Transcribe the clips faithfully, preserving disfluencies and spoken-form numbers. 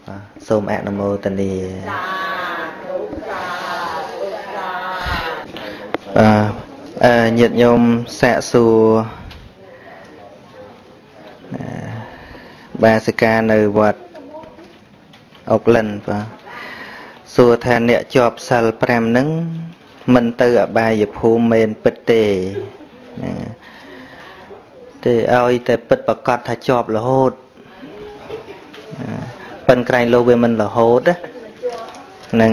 សូមអនុមោទនាអឺញាតិញោមសាកសួរបាសិកានៅវត្តអុកលិនបាទសួរថាអ្នកជាប់សិលប្រាំហ្នឹងមិនទៅអបាយភូមិមែនពិតទេទេឲ្យតែពិតប្រកបថាជាប់រហូតប៉ិនក្រែងលោកវាមិនរហូតហ្នឹង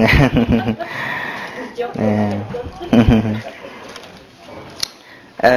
អឺ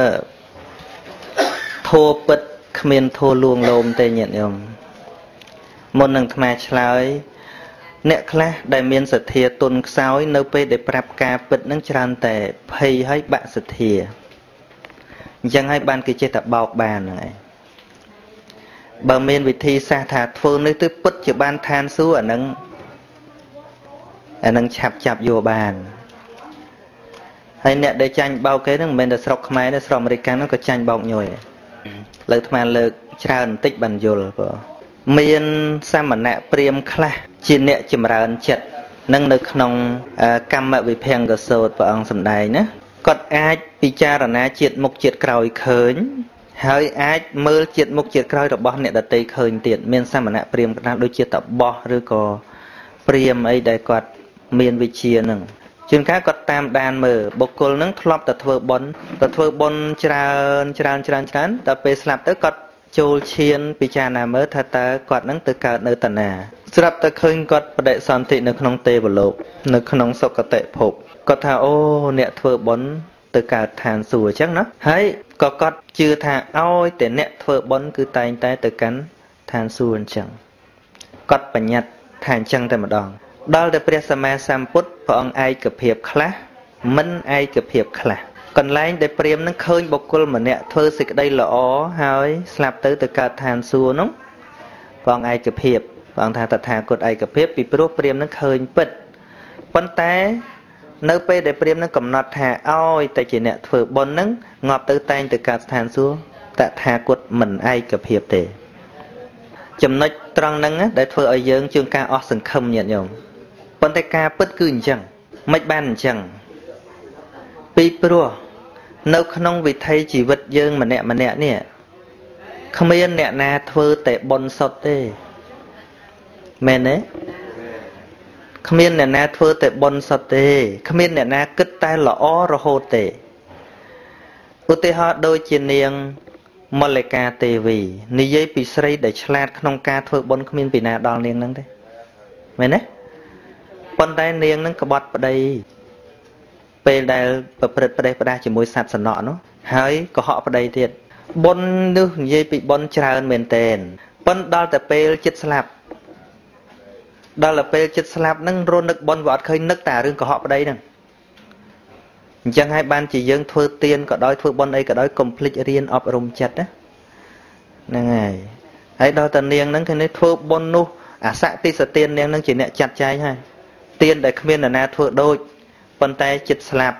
ធัวពិតគ្មានធัวលួងលោមទេញាតិញោមមុននឹងអាត្មាឆ្លើយអ្នកខ្លះដែលមានសទ្ធាទុនខ្សោយនៅពេលដែលប្រាប់ការពិតនឹងច្រើនតែភ័យហើយបាក់សទ្ធាអញ្ចឹងហើយបានគេចេះតែបោកបានហ្នឹងឯងបើមានវិធីសាស្ត្រថាធ្វើនេះទៅពិតជាបានឋានសួគ៌អានឹងអានឹងឆាប់ចាប់យកបានហើយអ្នកដែលចាញ់បោកគេហ្នឹងមិនមែនតែស្រុកខ្មែរទេស្រុកអាមេរិកហ្នឹងក៏ចាញ់បោកញយលើអាត្មាលើកច្រើនបន្តិចបានយល់បើមានសាមណៈព្រាហ្មណ៍ខ្លះជាអ្នកចម្រើនចិត្តនឹងនៅក្នុងកម្មវិភង្គសូត្រព្រះអង្គសម្ដែងណាគាត់អាចពិចារណាជាតិមុខជាតិក្រោយឃើញហើយអាចមើលជាតិមុខជាតិក្រោយរបស់អ្នកដទៃឃើញទៀតមានសាមណៈព្រាហ្មណ៍ខ្លះដូចជាតបោះឬក៏ព្រាហ្មណ៍អីដែលគាត់មានវិជ្ជានឹងជួនកាលគាត់តាមដានមើលបុគ្គលនឹងធ្លាប់តែធ្វើបុណ្យតែធ្វើបុណ្យច្រើនច្រើនច្រើនច្រើនតែពេលស្លាប់ទៅគាត់ចូលឈានពិចារណាមើលថាតើគាត់នឹងទៅកើតនៅតាណាស្រាប់តែឃើញគាត់បដិសន្ធិនៅក្នុងទេវលោកនៅក្នុងសុគតិភពគាត់ថាអូអ្នកធ្វើបុណ្យទៅកើតឋានសួគ៌អញ្ចឹងណាហើយក៏គាត់ជឿថាឲ្យតែអ្នកធ្វើបុណ្យគឺតែងតែទៅកាន់ឋានសួគ៌អញ្ចឹងគាត់បញ្ញត្តិថាអញ្ចឹងតែម្ដងដល់តែព្រះសម្មាសម្ពុទ្ធព្រះអង្គឯកភាពខ្លះមិនឯកភាពខ្លះកន្លែងដែលព្រាហ្មណ៍នឹងឃើញបុគ្គលម្នាក់ធ្វើសេចក្តីល្អហើយស្លាប់ទៅទៅកើតឋានសួគ៌នោះព្រះអង្គឯកភាពព្រះអង្គថាតថាគតឯកភាពពីព្រោះព្រាហ្មណ៍នឹងឃើញពិតប៉ុន្តែនៅពេលដែលព្រាហ្មណ៍នឹងកំណត់ថាឲ្យតែជាអ្នកធ្វើបុណ្យនឹងងាប់ទៅតែងទៅកើតឋានសួគ៌តថាគតមិនឯកភាពទេចំណុចត្រង់ហ្នឹងដែលធ្វើឲ្យយើងជួនកាលអស់សង្ឃឹមញាតិញោមប៉ុន្តែការពិតគឺអញ្ចឹងមិនបានអញ្ចឹងពីព្រោះនៅក្នុងវិថីជីវិតយើងម្នាក់ម្នាក់នេះគ្មានអ្នកណាធ្វើតែបុណ្យសុទ្ធទេមែនទេគ្មានអ្នកណាធ្វើតែបុណ្យសុទ្ធទេគ្មានអ្នកណាគិតតែល្អរហូតទេឧទាហរណ៍ដូចជានាងមល្លិកាទេវីនិយាយពីស្រីដែលឆ្លាតក្នុងការធ្វើបុណ្យគ្មានពីណាដល់នាងហ្នឹងទេមែនទេប៉ុន្តែនាងហ្នឹងក្បត់ប្តីពេលដែលប្រព្រឹត្តប្រទេសផ្ដាស់ជាមួយសត្វសំណក់នោះហើយកុហកប្តីទៀតបុណ្យនោះនិយាយពីបុណ្យច្រើនមែនតែនប៉ុន្តែដល់តែពេលចិត្តស្លាប់ដល់តែពេលចិត្តស្លាប់ហ្នឹងរនឹកបុណ្យវាអត់ឃើញនឹកតែរឿងកុហកប្តីហ្នឹងអញ្ចឹងហើយបានជាយើងធ្វើទានក៏ដោយធ្វើបុណ្យអីក៏ដោយកុំភ្លេចរៀនអប់រំចិត្តណាហ្នឹងហើយហើយដល់តែនាងហ្នឹងគឺនេះធ្វើបុណ្យនោះអសតិសទាននាងហ្នឹងជាអ្នកចាត់ចែងហើយទានដែលគ្មាននរណាធ្វើដូចប៉ុន្តែចិត្តស្លាប់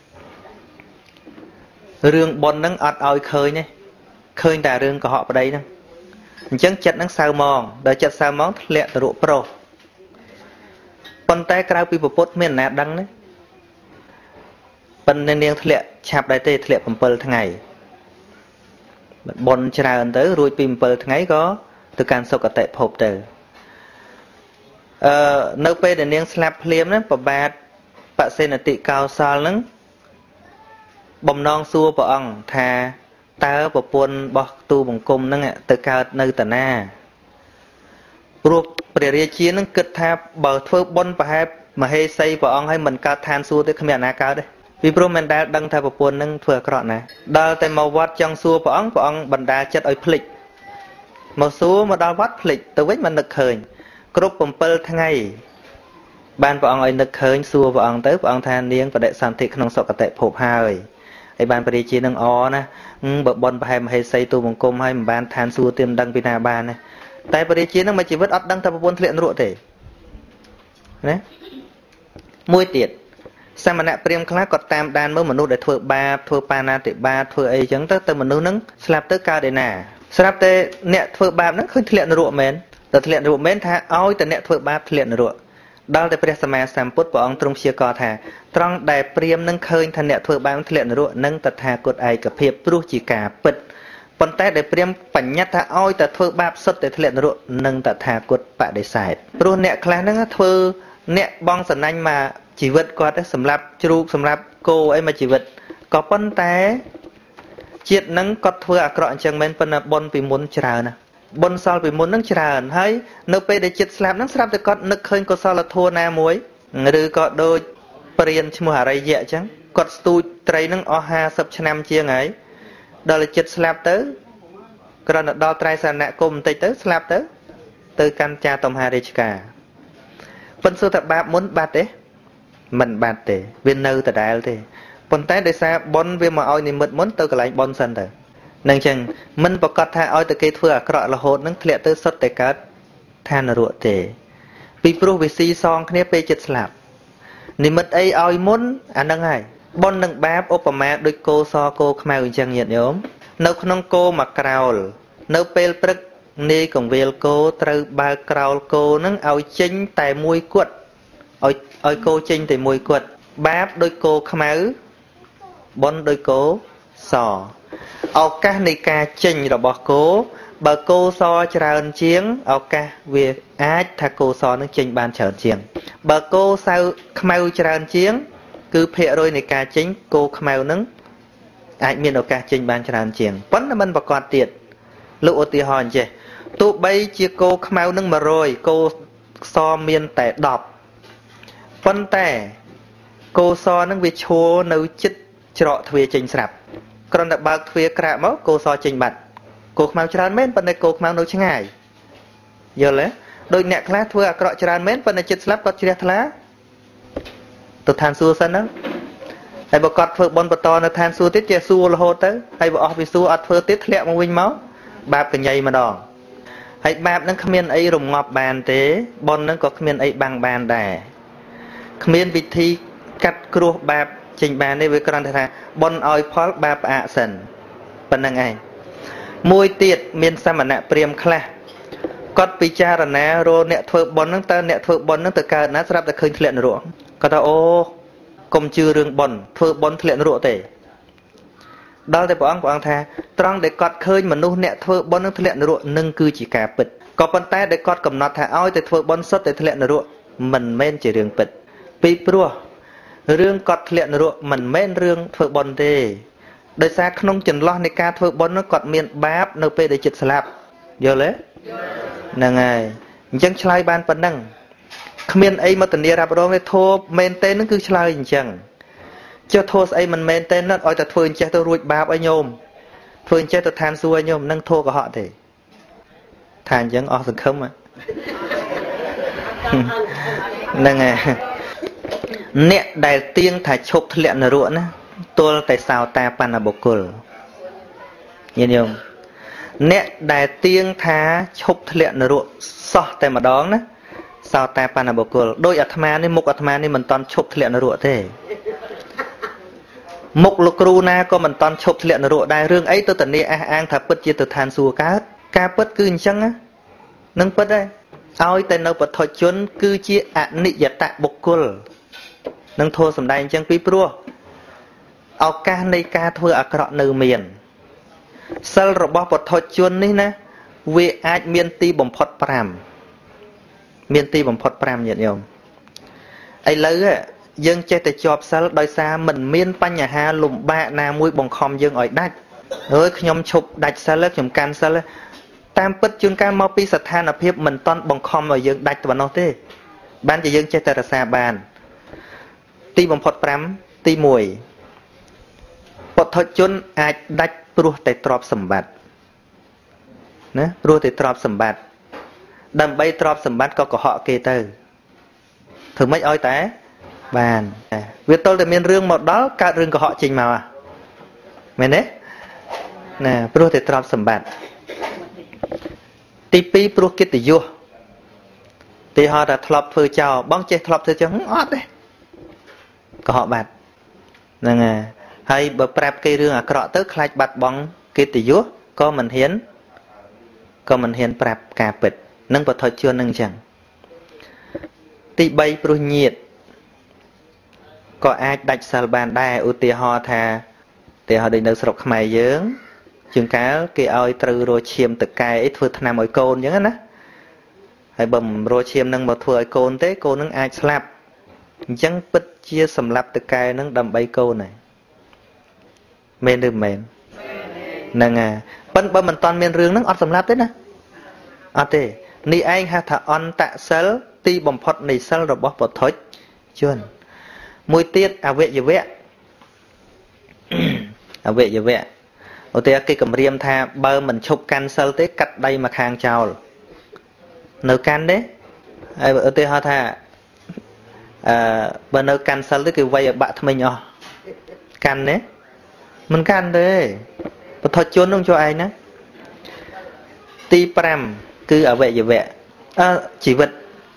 រឿងបុណ្យហ្នឹងអត់ឲ្យឃើញទេឃើញតែរឿងកុហកប្តីហ្នឹងអញ្ចឹងចិត្តហ្នឹងសៅម៉ងដល់ចិត្តសៅម៉ងធ្លាក់ទៅរកប្រុសប៉ុន្តែក្រៅពីពុទ្ធមានអ្នកណាដឹងទេប៉ុន្តែនាងធ្លាក់ឆាប់ដែរទេធ្លាក់7ថ្ងៃបុណ្យច្រើនទៅរួចពី7ថ្ងៃក៏ទៅកាន់សុគតិភពទៅអឺនៅពេលដែលនាងស្លាប់ភ្លាមហ្នឹងប្របាទបសេនតិកោសលហ្នឹងបំណងសួរព្រះអង្គថាតើប្រពន្ធរបស់ទូបង្គំហ្នឹងទៅកើតនៅតាណាព្រោះព្រះរាជានឹងគិតថាបើធ្វើបុណ្យប្រហែលមហេសីព្រះអង្គឲ្យមិនកើតឋានសួគ៌ទេគ្មានអាណាកើតទេពីព្រោះមិនដែលដឹងថាប្រពន្ធនឹងធ្វើអាក្រក់ណាដល់តែមកវត្តចង់សួរព្រះអង្គព្រះអង្គបណ្ដាចិត្តឲ្យភ្លេចមកសួរមកដល់វត្តភ្លេចទៅវិញមិននឹកឃើញគ្រប់7ថ្ងៃបានព្រះអង្គឲ្យនឹកឃើញសួរព្រះអង្គទៅព្រះអង្គថានាងបដិសន្ធិក្នុងសុគតិភពហើយហើយបានព្រះរាជានឹងអណាបើបុណ្យប្រហែលមហេសីទូបង្គំហើយមិនបានឋានសួគ៌ទេមិនដឹងពីណាបានទេតែព្រះរាជានឹងមួយជីវិតអត់ដឹងថាប្រពន្ធធ្លាក់នរកទេណាមួយទៀតសាមណៈព្រាហ្មណ៍ខ្លះគាត់តាមដានមើលមនុស្សដែលធ្វើបាបធ្វើបាណាតិបាតធ្វើអីចឹងទៅទៅមនុស្សហ្នឹងស្លាប់ទៅកើតឯណាស្រាប់តែអ្នកធ្វើបាបហ្នឹងឃើញធ្លាក់នរកមែនទៅធ្លាក់នរកមែនថាឲ្យតែអ្នកធ្វើបាបធ្លាក់នរកដល់តែព្រះសម្មាសម្ពុទ្ធព្រះអង្គទ្រង់ព្យាករថាត្រង់ដែលព្រាហ្មណ៍នឹងឃើញថាអ្នកធ្វើបាបធ្លាក់នរកនឹងតថាគតឯកភាពព្រោះជាការពិតប៉ុន្តែដែលព្រាហ្មណ៍បញ្ញត្តិថាឲ្យតែធ្វើបាបសុទ្ធតែធ្លាក់នរកនឹងតថាគតបដិសេធព្រោះអ្នកខ្លះហ្នឹងធ្វើអ្នកបងសណាញ់មកជីវិតគាត់សម្រាប់ជ្រូកសម្រាប់គោអីមកជីវិតក៏ប៉ុន្តែជាតិហ្នឹងគាត់ធ្វើអាក្រក់អញ្ចឹងមែនប៉ុន្តែបុណ្យពីមុនច្រើនណាបុណ្យសល់ពីមុនហ្នឹងច្រើនហើយនៅពេលដែលចិត្តស្លាប់ហ្នឹងស្រាប់តែគាត់នឹកឃើញកុសលធម៌ណាមួយឬក៏ដូចព្រានឈ្មោះអរិយៈអញ្ចឹងគាត់ស្ទូចត្រីហ្នឹងអស់ห้าสิบឆ្នាំជាងហើយដល់ចិត្តស្លាប់ទៅគ្រាន់តែដល់ត្រៃសរណគមបន្តិចទៅស្លាប់ទៅទៅកាន់ចាតមហារាជការប៉ុន្តែថាបាបមុនបាត់ទេមិនបាត់ទេវានៅដដែលទេប៉ុន្តែដោយសារបុណ្យវាមកឲ្យនិមិត្តមុនទៅកន្លែងបុណ្យសិនទៅនឹងចឹងមិនប្រកាសថាឲ្យតែគេធ្វើអាក្រក់រហូតនឹងធ្លាក់ទៅសុទ្ធតែកើតឋាននរកទេពីព្រោះវាស៊ីសងគ្នាពេលចិត្តស្លាប់និមិត្តអីឲ្យមុនអានឹងហើយបុណ្យនឹងបាបឧបមាដូចគោសគោខ្មៅអញ្ចឹងញាតិញោមនៅក្នុងគោមួយក្រោលនៅពេលព្រឹកនាយកង្វៀលគោត្រូវបើកក្រោលគោនឹងឲ្យចេញតែមួយគត់ឲ្យឲ្យគោចេញតែមួយគត់បាបដូចគោខ្មៅបុណ្យដូចគោសឱកាសនៃការចេញរបស់គោបើគោសច្រើនជាងឱកាសវាអាចថាគោសនឹងចេញបានច្រើនជាងបើគោសៅខ្មៅច្រើនជាងគឺភាគរយនៃការចេញគោខ្មៅនឹងអាចមានឱកាសចេញបានច្រើនជាងប៉ុន្តែមិនប្រកបទៀតលោកឧទាហរណ៍អញ្ចេះទោះបីជាគោខ្មៅនឹងmột trămគោសមានតែដប់ប៉ុន្តែគោសនឹងវាឈរនៅចិត្តច្រកទ្វារចេញស្រាប់គ្រាន់តែបើកទ្វារក្រាក់មកគោសចេញបាត់គោខ្មៅច្រើនមែនប៉ុន្តែគោខ្មៅនៅឆ្ងាយយល់ទេដូចអ្នកខ្លះធ្វើអាក្រក់ច្រើនមែនប៉ុន្តែចិត្តស្លាប់គាត់ជ្រះថ្លាទៅឋានសួគ៌សិនហ្នឹងហើយបើគាត់ធ្វើបុណ្យបន្តនៅឋានសួគ៌ទៀតចេះសួររហូតទៅហើយបើអស់ពីសួគ៌អត់ធ្វើទៀតធ្លាក់មកវិញមកបាបកញ្ញៃម្ដងហើយបាបហ្នឹងគ្មានអីរងាប់បានទេបុណ្យហ្នឹងក៏គ្មានអីបាំងបានដែរគ្មានវិធីកាត់គ្រោះបាបចេញបានទេវាគ្រាន់តែថាបុណ្យឲ្យផលបាបផ្អាកសិនប៉ុណ្្នឹងឯងមួយទៀតមានសមណៈព្រាហ្មណ៍ខ្លះគាត់ពិចារណារកអ្នកធ្វើបុណ្យហ្នឹងតើអ្នកធ្វើបុណ្យហ្នឹងទៅកើតណាស្រាប់តែឃើញធ្លាក់នរកគាត់ថាអូកុំជឿរឿងបុណ្យធ្វើបុណ្យធ្លាក់នរកទេដល់តែព្រះអង្គព្រះអង្គថាត្រង់ដែលគាត់ឃើញមនុស្សអ្នកធ្វើបុណ្យនឹងធ្លាក់នរកនឹងគឺជាការពិតក៏ប៉ុន្តែដែលគាត់កំណត់ថាឲ្យតែធ្វើបុណ្យសុទ្ធតែធ្លាក់នរកមិនមែនជារឿងពិតពីព្រោះរឿងគាត់ធ្លាក់នរកមិនមែនរឿងធ្វើបុណ្យទេដោយសារក្នុងចន្លោះនៃការធ្វើបុណ្យនោះគាត់មានបាបនៅពេលដែលចិត្តស្លាប់យល់ទេហ្នឹងហើយអញ្ចឹងឆ្លើយបានប៉ុណ្ណឹងគ្មានអីមកធានារ៉ាប់រងទេធម៌មែនទេនឹងគឺឆ្លើយអញ្ចឹងចុះធម៌ស្អីមិនមែនទេនោះឲ្យតែធ្វើអញ្ចេះទៅរួចបាបឲ្យញោមធ្វើអញ្ចេះទៅឋានសួគ៌ឲ្យញោមនឹងធម៌កុហកទេថាអញ្ចឹងអស់សង្ឃឹមហ្នឹងហើយអ្នកដែលទៀងថាឈប់ធ្លាក់នរកណាទល់តែសោតាបন্নបុគ្គលញាតិញោមអ្នកដែលទៀងថាឈប់ធ្លាក់នរកសោះតែម្ដងណាសោតាបন্নបុគ្គលដោយអាត្មានេះមុខអាត្មានេះមិនតន់ឈប់ធ្លាក់នរកទេមុខលោកគ្រូណាក៏មិនតន់ឈប់ធ្លាក់នរកដែររឿងអីទៅតនីអះអាងថាពិតជាទៅឋានសួគ៌កើតការពិតគឺអញ្ចឹងណានឹងពិតដែរឲ្យតែនៅពុទ្ធជនគឺជាអនិច្ចតបុគ្គលនឹងធម៌សម្ដែងអញ្ចឹងពីព្រោះឱកាសនៃការធ្វើអាក្រក់នៅមានសិលរបស់ពុទ្ធជននេះណាវាអាចមានទីបំផុតfiveមានទីបំផុតfiveញាតិញោមឥឡូវយើងចេះតែជាប់សិលដោយសារមិនមានបញ្ហាលំបាកណាមួយបង្ខំយើងឲ្យដាច់អើយខ្ញុំឈប់ដាច់សិលខ្ញុំកាន់សិលតាមពិតជួនកាលមកពីស្ថានភាពមិនតន់បង្ខំឲ្យយើងដាច់ទៅប៉ុណ្ណោះទេបានជាយើងចេះតែរក្សាបានទីបំផុតfiveទីoneពុទ្ធជនអាចដាច់ព្រោះតែទ្រព្យសម្បត្តិណាព្រោះតែទ្រព្យសម្បត្តិដើម្បីទ្រព្យសម្បត្តិក៏កុហកគេទៅធ្វើម៉េចឲ្យតែបានវាទល់តែមានរឿងមកដល់កើតរឿងកុហកចេញមកមែនទេណាព្រោះតែទ្រព្យសម្បត្តិទីtwoព្រោះកិត្តិយសទីហោថាធ្លាប់ធ្វើចោលបងចេះធ្លាប់ធ្វើចឹងអត់ទេកុហកបាត់ហ្នឹងហើយហើយបើប្រាប់គេរឿងអាក្រក់ទៅខ្លាចបាត់បង់កិត្តិយសក៏មិនហ៊ានក៏មិនហ៊ានប្រាប់ការពិត nâng bật thôi chưa nâng chẳng tí bay pro nhiệt có ai đạch sal bàn đai ưu tì ho thà tì ho định được sọc mày dưỡng chừng cá kia oi trừ rồi chiêm tự cài ít vừa tham oi côn như á hay bầm rồi chiêm nâng một thừa oi côn thế côn nâng ai slap chẳng bứt chia sầm lạp tự cài nâng đầm bay côn này men được men nâng à bận bận mình toàn miền rương nâng ọt sầm lạp đấy nè ọt thế ni anh ha thà on tạ sel ti bầm phật này sel rồi bóp bọt thối chưa mùi tiết à vệ gì vệ à vệ gì vệ ở đây cái cầm riêng tha bơ mình chụp cancel tới cắt đây mà hàng chào nấu can đấy ở đây họ tha à bơ nấu cancel tới cái vay ở bạn mình nhỏ can đấy mình can đấy và thôi chốn không cho ai nữa ti pram cứ ở vệ gì vệ à, chỉ vật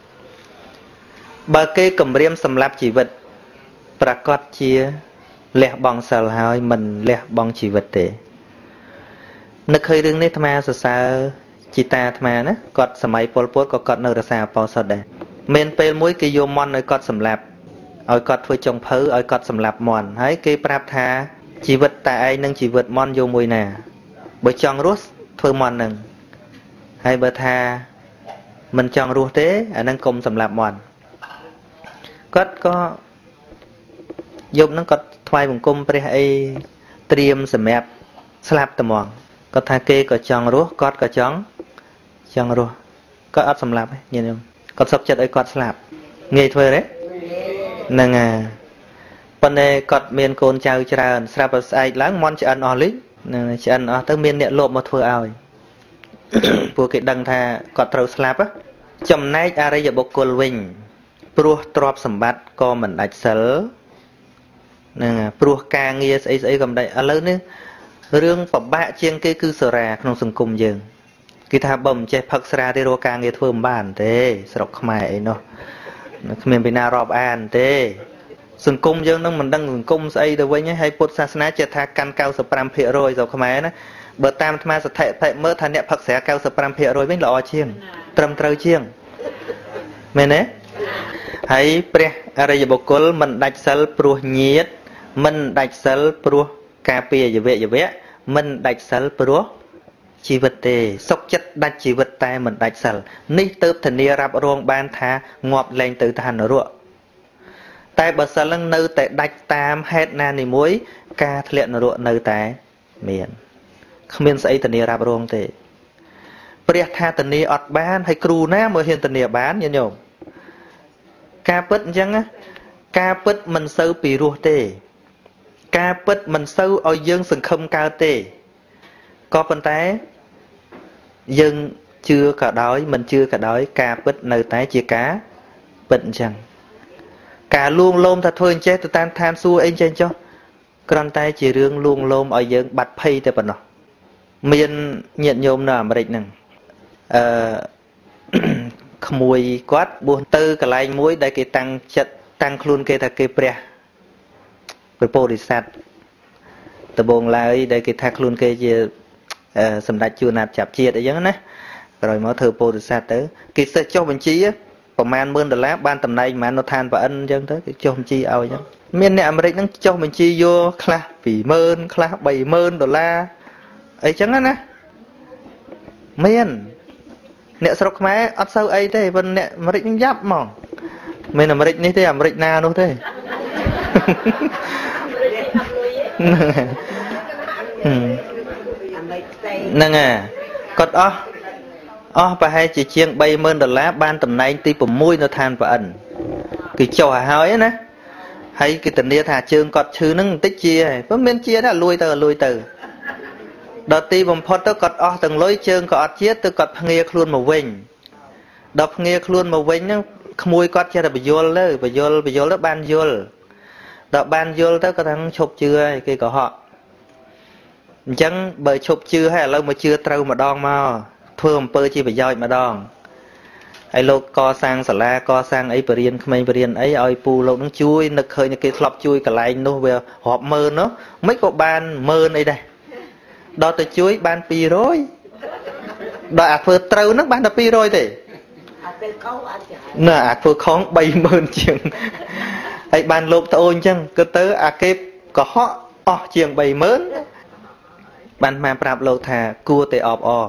bơ cái cầm riêng sầm lạp chỉ vậtประกอบជាលះបង់សិលហើយមិនលះបង់ជីវិតទេនឹកឃើញរឿងនេះអាត្មាសរសើរជីតាអាត្មាណាគាត់សម័យពលពតក៏គាត់នៅរសាបោសុតដែរមានពេលមួយគេយកមន់ឲ្យគាត់សម្លាប់ឲ្យគាត់ធ្វើចុងភៅឲ្យគាត់សម្លាប់មន់ហើយគេប្រាប់ថាជីវិតតែឯងនិងជីវិតមន់យកមួយណាបើចង់រស់ធ្វើមន់នឹងហើយបើថាមិនចង់រស់ទេអានឹងកុំសម្លាប់មន់គាត់ក៏យប់ហ្នឹងគាត់ថ្វាយបង្គំព្រះអីត្រៀមសម្រាប់ស្លាប់ត្មងគាត់ថាគេក៏ចង់រស់គាត់ក៏ចង់ចង់រស់គាត់អត់សម្លាប់ទេញញឹមគាត់សុខចិត្តឲ្យគាត់ស្លាប់ងាយធ្វើទេហ្នឹងហើយប៉ុន្តែគាត់មានកូនចៅច្រើនស្រាប់តែស្អែកឡើងមន់ឆ្អិនអស់លីហ្នឹងឆ្អិនអស់ទៅមានអ្នកលបមកធ្វើឲ្យពួកគេដឹងថាគាត់ត្រូវស្លាប់ចំណែកអរិយបុគ្គលវិញព្រោះទ្រព្យសម្បត្តិក៏មិនដាច់សិលហ្នឹងព្រោះការងារស្អីស្អីក៏មិនដែរឥឡូវនេះរឿងពិបាកជាងគេគឺសេរាក្នុងសង្គមយើងគេថាបើមិនចេះផឹកស្រាទេរកការងារធ្វើមិនបានទេស្រុកខ្មែរអីនោះគ្មានពីណារាប់អានទេសង្គមយើងនឹងមិនដឹងសង្គមស្អីទៅវិញហើយពុទ្ធសាសនាចេះថាកាន់ 九十五ភាគរយ ស្រុកខ្មែរណាបើតាមអាត្មាសថិតិមើលថាអ្នកផឹកស្រា 九十五ភាគរយ វិញល្អជាងត្រឹមត្រូវជាងមែនទេហើយព្រះអរិយបុគ្គលមិនដាច់សិលព្រោះញាតិមិនដាច់សិលព្រោះការពារយវៈយវៈមិនដាច់សិលព្រោះជីវិតទេសុខចិត្តដាច់ជីវិតតែមិនដាច់សិលនេះទៅធានារ៉ាប់រងបានថាងាប់លែងទៅឋាននរកតែបើសិលនឹងនៅតែដាច់តាមហេតុណានីមួយការធ្លាក់នរកនៅតែមានគ្មានស្អីធានារ៉ាប់រងទេព្រះថាធានាអត់បានហើយគ្រូណាមើលហ៊ានធានាបានញាតិញោមការពិតអញ្ចឹងការពិតមិនសូវពីរោះទេការពិតមិនសូវឲ្យយើងសង្ឃឹមកើតទេក៏ប៉ុន្តែយើងជឿក៏ដោយមិនជឿក៏ដោយការពិតនៅតែជាការពិតអញ្ចឹងការលួងលោមថាធ្វើអញ្ចេះទៅតាមឋានសួគ៌អីចេះចុះគ្រាន់តែជារឿងលួងលោមឲ្យយើងបាត់ភ័យតែប៉ុណ្ណោះមានញាតិញោមនៅអាមេរិកហ្នឹងអឺក្មួយគាត់បួសទៅកន្លែងមួយដែលគេតាំងចិត្តតាំងខ្លួនគេថាគេព្រះព្រះពោធិសត្វដំបងឡើយដែលគេថាខ្លួនគេជាសម្ដេចជួនណាត់ចាប់ជាតិអីចឹងណាក្រោយមកធ្វើពោធិសត្វទៅគេសេះចុះបញ្ជីប្រមាណម៉ឺនដុល្លារបានតំណែងប្រមាណនៅឋានប្រអិនអញ្ចឹងទៅគេចុះបញ្ជីឲ្យអញ្ចឹងមានអ្នកអាមេរិកហ្នឹងចុះបញ្ជីយកខ្លះ ពីរម៉ឺន ខ្លះ បីម៉ឺនដុល្លារអីចឹងណាមានអ្នកស្រុកខ្មែរអត់សូវអីទេប៉ុន្តែអ្នកអាមេរិកហ្នឹងយ៉ាប់ហ្មងមិនអាមេរិកនេះទេអាមេរិកណានោះទេហ្នឹងហើយគាត់អស់អស់ប្រហែលជាជាង បីម៉ឺនដុល្លារបានតំណែងទី 6 នៅឋានប្រអិនគេចុះឲ្យហើយណាហើយគេធានាថាជើងគាត់ឈឺហ្នឹងបន្តិចជាហើយព្រោះមានជាថាលួយទៅលួយទៅដល់ទីបំផុតទៅគាត់អស់ទាំងលុយជើងក៏អត់ជាទៅគាត់ភ្ងាខ្លួនមកវិញដល់ភ្ងាខ្លួនមកវិញហ្នឹងក្មួយគាត់ចេះតែបញ្យល់ទៅបញ្យល់បញ្យល់ទៅបានយល់ដល់បានយល់ទៅគាត់ថាឈប់ជឿហើយគេក៏ហក់អញ្ចឹងបើឈប់ជឿហើយឥឡូវមកជឿត្រូវម្ដងមកធ្វើអំពើជាប្រយោជន៍ម្ដងហើយលោកកសាងសាលាកសាងអីបរៀនក្មេងបរៀនអីឲ្យពូលោកនឹងជួយនឹកឃើញគេធ្លាប់ជួយកន្លែងនោះវារាប់ម៉ឺននោះមិនក៏បានម៉ឺនអីដែរដល់ទៅជួយបាន ពីររយ ដល់អាធ្វើត្រូវហ្នឹងបានតែ ពីររយ ទេ nè à phơi khóng bay mơn chừng hay ban lốp tôi chăng cứ tới à kép có họ ọ chừng bay mớn ban mà prap lô thà cua tê ọp ọ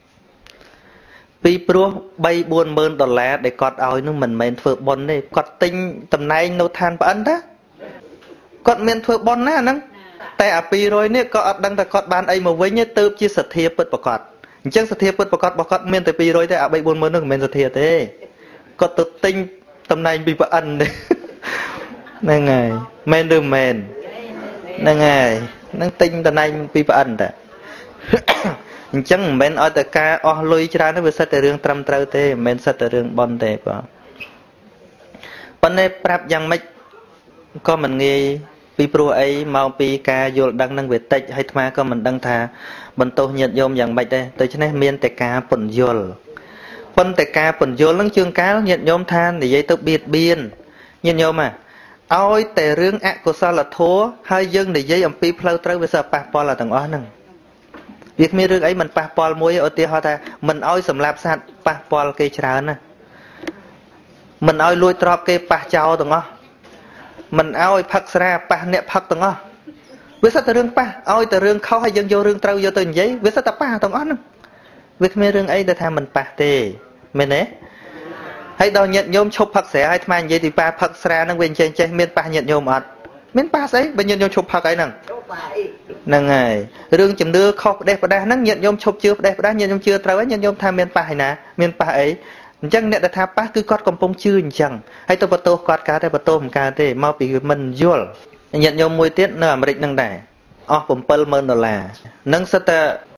pi pro bay buôn mơn đòn lá để cọt oi nó mình men phơi bon đây cọt tinh tầm nay nô than bẩn đó cọt men phơi bon á nắngแต่អាពីរយនេះក៏អត់ដឹងថាគាត់បានអីមកវិញទេទៅជាសទ្ធាពិតប្រកបអញ្ចឹងសទ្ធាពិតប្រកបរបស់គាត់មានតែពីរយទេអាបីបួនម៉ឺននោះមិនមែនសទ្ធាទេគាត់ទៅទិញតំណែងពីប្រអិនទេហ្នឹងហើយមែនឬមែនហ្នឹងហើយនឹងទិញតំណែងពីប្រអិនតាអញ្ចឹងមិនមែនឲ្យតែការអស់លុយច្រើនទេវាសិតតែរឿងត្រឹមត្រូវទេមិនមែនសិតតែរឿងបន់ទេបងប៉ុន្តែប្រាប់យ៉ាងម៉េចក៏មិនងាយពីព្រោះអីមកពីការយល់ដឹងនឹងវាតិចហើយអាត្មាក៏មិនដឹងថាបន្ទោសញាតិញោមយ៉ាងម៉េចដែរដូច្នេះមានតែការពន្យល់ប៉ុន្តែការពន្យល់នឹងជើងកាលញាតិញោមថានិយាយទៅបៀតបៀនញាតិញោមហ่าឲ្យតែរឿងអកុសលធម៌ហើយយើងនិយាយអំពីផ្លូវត្រូវវាសើប៉ះពាល់ដល់ទាំងអស់ហ្នឹងវាគ្មានរឿងអីមិនប៉ះពាល់មួយឧទាហរណ៍ថាមិនឲ្យសម្លាប់សត្វប៉ះពាល់គេច្រើនណាមិនឲ្យលួចទ្រព្យគេប៉ះចោលទាំងអស់មិនឲ្យផឹកស្រាប៉ះអ្នកផឹកទាំងអស់វាសិតតែរឿងប៉ះឲ្យតែរឿងខុសហើយយើងយករឿងត្រូវយកទៅនិយាយវាសិតតែប៉ះទាំងអស់ហ្នឹងវាគ្មានរឿងអីដែលថាមិនប៉ះទេមែនទេហើយដល់ញាតិញោមឈប់ផឹកស្រាហើយអាត្មានិយាយពីប៉ះផឹកស្រាហ្នឹងវាអញ្ចឹងចេះមានប៉ះញាតិញោមអត់មានប៉ះស្អីបើញាតិញោមឈប់ផឹកអីហ្នឹងហ្នឹងហើយរឿងជំនឿខុសផ្ដេសផ្ដាស់ហ្នឹងញាតិញោមឈប់ជឿផ្ដេសផ្ដាស់ញាតិញោមជឿត្រូវហើយញាតិញោមថាមានប៉ះឯណាមានប៉ះអីអញ្ចឹងអ្នកដែលថាប៉ះគឺគាត់កំពុងជឿអញ្ចឹងហើយទៅបន្ទោសគាត់កើតតែបន្ទោសមិនកើតទេមកពីមិនយល់ញាតិញោមមួយទៀតនៅអាមេរិកហ្នឹងដែរអស់70000ដុល្លារហ្នឹងសិតតែ